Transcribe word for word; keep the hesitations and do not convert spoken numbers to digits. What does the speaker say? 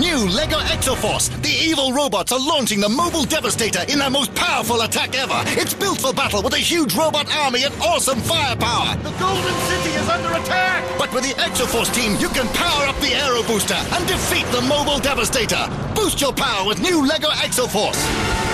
New LEGO Exo-Force. The evil robots are launching the mobile Devastator in their most powerful attack ever. It's built for battle with a huge robot army and awesome firepower. The Golden City is under attack! But with the Exo-Force team, you can power up the Aero booster and defeat the mobile Devastator. Boost your power with new LEGO Exo-Force.